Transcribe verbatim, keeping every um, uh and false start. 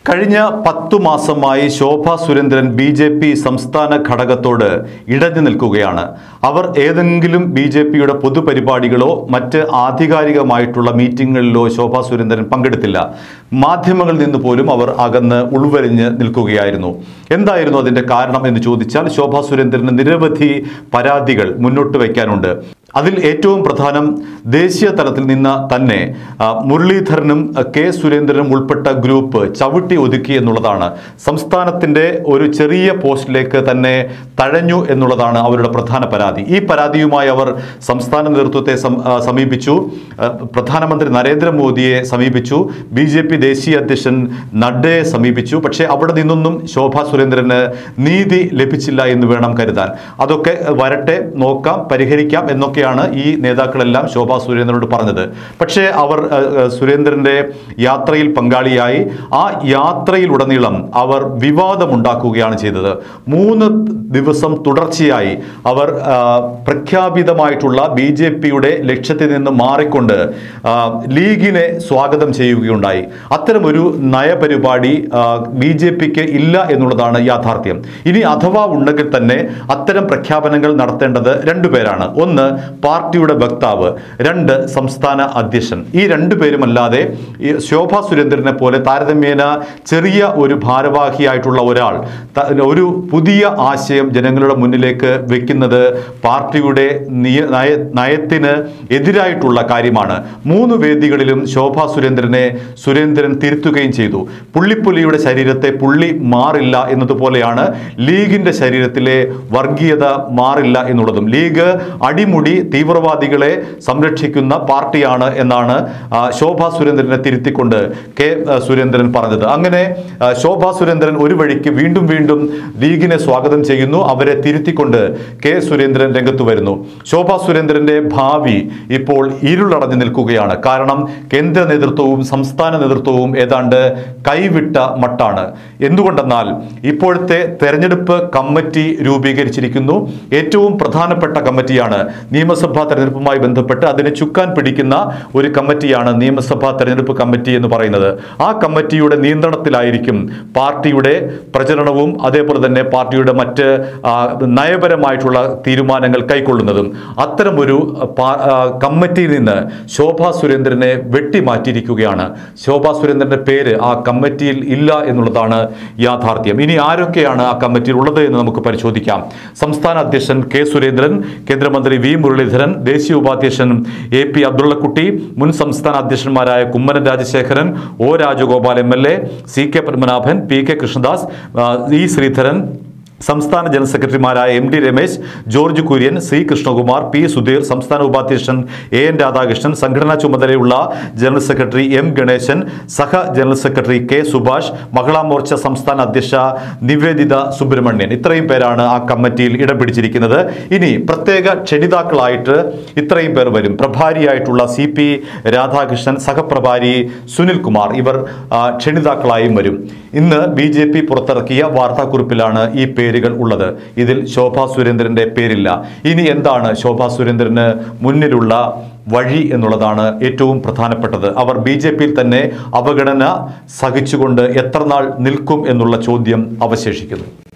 കഴിഞ്ഞ പത്തു മാസമായി Shobha Surendran B J P സംസ്ഥാന ഘടകത്തോട് ഇടഞ്ഞു നിൽക്കുകയാണ്. അവർ ഏതെങ്കിലും ബി ജെ പിയുടെ പൊതുപരിപാടികളോ മറ്റ് ആധികാരികമായിട്ടുള്ള മീറ്റിങ്ങുകളിലോ ശോഭാ സുരേന്ദ്രൻ പങ്കെടുത്തില്ല. മാധ്യമങ്ങളിൽ നിന്ന് പോലും അവർ അകന്ന് ഉൾവലിഞ്ഞ് നിൽക്കുകയായിരുന്നു. എന്തായിരുന്നു അതിൻ്റെ കാരണം എന്ന് ചോദിച്ചാൽ, ശോഭാ സുരേന്ദ്രന് നിരവധി പരാതികൾ മുന്നോട്ട് വയ്ക്കാനുണ്ട്. അതിൽ ഏറ്റവും പ്രധാനം ദേശീയ തലത്തിൽ നിന്ന് തന്നെ മുരളീധരനും കെ സുരേന്ദ്രനും ഉൾപ്പെട്ട ഗ്രൂപ്പ് ചവിട്ടി ഒതുക്കി എന്നുള്ളതാണ്. സംസ്ഥാനത്തിൻ്റെ ഒരു ചെറിയ പോസ്റ്റിലേക്ക് തന്നെ തഴഞ്ഞു എന്നുള്ളതാണ് അവരുടെ പ്രധാന പരാതി. ഈ പരാതിയുമായി അവർ സംസ്ഥാന നേതൃത്വത്തെ സമീപിച്ചു, പ്രധാനമന്ത്രി നരേന്ദ്രമോദിയെ സമീപിച്ചു, ബി ജെ പി ദേശീയ അധ്യക്ഷൻ നഡ്ഡയെ സമീപിച്ചു. പക്ഷേ അവിടെ നിന്നൊന്നും ശോഭാ സുരേന്ദ്രന് നീതി ലഭിച്ചില്ല എന്ന് വേണം കരുതാൻ. അതൊക്കെ വരട്ടെ, നോക്കാം, പരിഹരിക്കാം എന്നൊക്കെ ാണ് ഈ നേതാക്കളെല്ലാം ശോഭാ സുരേന്ദ്രനോട് പറഞ്ഞത്. പക്ഷേ അവർ സുരേന്ദ്രന്റെ യാത്രയിൽ പങ്കാളിയായി. ആ യാത്രയിലുടനീളം അവർ വിവാദമുണ്ടാക്കുകയാണ് ചെയ്തത്. മൂന്ന് ദിവസം തുടർച്ചയായി അവർ പ്രഖ്യാപിതമായിട്ടുള്ള ബി ജെ പിയുടെ ലക്ഷ്യത്തിൽ നിന്ന് മാറിക്കൊണ്ട് ലീഗിനെ സ്വാഗതം ചെയ്യുകയുണ്ടായി. അത്തരമൊരു നയപരിപാടി ബി ജെ പിക്ക് ഇല്ല എന്നുള്ളതാണ് യാഥാർത്ഥ്യം. ഇനി അഥവാ ഉണ്ടെങ്കിൽ തന്നെ അത്തരം പ്രഖ്യാപനങ്ങൾ നടത്തേണ്ടത് രണ്ടുപേരാണ്. ഒന്ന് പാർട്ടിയുടെ വക്താവ്, രണ്ട് സംസ്ഥാന അധ്യക്ഷൻ. ഈ രണ്ടു പേരുമല്ലാതെ ശോഭാ സുരേന്ദ്രനെ പോലെ താരതമ്യേന ചെറിയ ഒരു ഭാരവാഹിയായിട്ടുള്ള ഒരാൾ ഒരു പുതിയ ആശയം ജനങ്ങളുടെ മുന്നിലേക്ക് വെക്കുന്നത് പാർട്ടിയുടെ നയ നയത്തിന് എതിരായിട്ടുള്ള കാര്യമാണ്. മൂന്ന് വേദികളിലും ശോഭാ സുരേന്ദ്രനെ സുരേന്ദ്രൻ തിരുത്തുകയും ചെയ്തു. പുള്ളിപ്പുലിയുടെ ശരീരത്തെ പുള്ളി മാറില്ല എന്നതുപോലെയാണ് ലീഗിൻ്റെ ശരീരത്തിലെ വർഗീയത മാറില്ല എന്നുള്ളതും. ലീഗ് അടിമുടി തീവ്രവാദികളെ സംരക്ഷിക്കുന്ന പാർട്ടിയാണ് എന്നാണ് ശോഭാ സുരേന്ദ്രനെ തിരുത്തിക്കൊണ്ട് കെ സുരേന്ദ്രൻ പറഞ്ഞത്. അങ്ങനെ ശോഭാ സുരേന്ദ്രൻ ഒരു വഴിക്ക് വീണ്ടും വീണ്ടും ലീഗിനെ സ്വാഗതം ചെയ്യുന്നു, അവരെ തിരുത്തിക്കൊണ്ട് കെ സുരേന്ദ്രൻ രംഗത്ത് വരുന്നു. ശോഭാ സുരേന്ദ്രന്റെ ഭാവി ഇപ്പോൾ ഇരുളടഞ്ഞു നിൽക്കുകയാണ്. കാരണം കേന്ദ്ര നേതൃത്വവും സംസ്ഥാന നേതൃത്വവും ഏതാണ്ട് കൈവിട്ട മട്ടാണ്. എന്തുകൊണ്ടെന്നാൽ ഇപ്പോഴത്തെ തെരഞ്ഞെടുപ്പ് കമ്മിറ്റി രൂപീകരിച്ചിരിക്കുന്നു. ഏറ്റവും പ്രധാനപ്പെട്ട കമ്മിറ്റിയാണ് നിയമസഭാ തെരഞ്ഞെടുപ്പുമായി ബന്ധപ്പെട്ട് അതിനെ ചുക്കാൻ പിടിക്കുന്ന ഒരു കമ്മിറ്റിയാണ് നിയമസഭാ തെരഞ്ഞെടുപ്പ് കമ്മിറ്റി എന്ന് പറയുന്നത്. ആ കമ്മിറ്റിയുടെ നിയന്ത്രണത്തിലായിരിക്കും പാർട്ടിയുടെ പ്രചരണവും അതേപോലെ തന്നെ പാർട്ടിയുടെ മറ്റ് നയപരമായിട്ടുള്ള തീരുമാനങ്ങൾ കൈക്കൊള്ളുന്നതും. അത്തരമൊരു കമ്മിറ്റിയിൽ നിന്ന് ശോഭാ സുരേന്ദ്രനെ വെട്ടിമാറ്റിയിരിക്കുകയാണ്. ശോഭാ സുരേന്ദ്രന്റെ പേര് ആ കമ്മിറ്റിയിൽ ഇല്ല എന്നുള്ളതാണ് യാഥാർത്ഥ്യം. ഇനി ആരൊക്കെയാണ് ആ കമ്മിറ്റിയിൽ ഉള്ളത് എന്ന് നമുക്ക് പരിശോധിക്കാം. സംസ്ഥാന അധ്യക്ഷൻ കെ സുരേന്ദ്രൻ, കേന്ദ്രമന്ത്രി വി മുരളീധരൻ, ദേശീയ ഉപാധ്യക്ഷൻ എ പി അബ്ദുള്ളക്കുട്ടി, മുൻ സംസ്ഥാന അധ്യക്ഷന്മാരായ Kummanam Rajasekharan, O Rajagopal M L A, C K Padmanabhan, P K Krishnadas, E Sreedharan, സംസ്ഥാന ജനറൽ സെക്രട്ടറിമാരായ M D Ramesh, George Kurian, C Krishnakumar, P Sudheer, സംസ്ഥാന ഉപാധ്യക്ഷൻ എ എൻ രാധാകൃഷ്ണൻ, സംഘടനാ ചുമതലയുള്ള ജനറൽ സെക്രട്ടറി എം ഗണേശൻ, സഹ general secretary K Subhash, Mahila Morcha സംസ്ഥാന അധ്യക്ഷ നിവേദിത സുബ്രഹ്മണ്യൻ. ഇത്രയും പേരാണ് ആ കമ്മിറ്റിയിൽ ഇടം പിടിച്ചിരിക്കുന്നത്. ഇനി പ്രത്യേക ക്ഷണിതാക്കളായിട്ട് ഇത്രയും പേർ വരും. പ്രഭാരിയായിട്ടുള്ള സി പി രാധാകൃഷ്ണൻ, സഹപ്രഭാരി സുനിൽ കുമാർ, ഇവർ ക്ഷണിതാക്കളായും വരും. ഇന്ന് ബി ജെ പി പുറത്തിറക്കിയ വാർത്താക്കുറിപ്പിലാണ് ഈ പേരുകൾ ഉള്ളത്. ഇതിൽ ശോഭാ സുരേന്ദ്രന്റെ പേരില്ല. ഇനി എന്താണ് ശോഭാ സുരേന്ദ്രന് മുന്നിലുള്ള വഴി എന്നുള്ളതാണ് ഏറ്റവും പ്രധാനപ്പെട്ടത്. അവർ ബി ജെ പിയിൽ തന്നെ അവഗണന സഹിച്ചുകൊണ്ട് എത്ര നാൾ നിൽക്കും എന്നുള്ള ചോദ്യം അവശേഷിക്കുന്നു.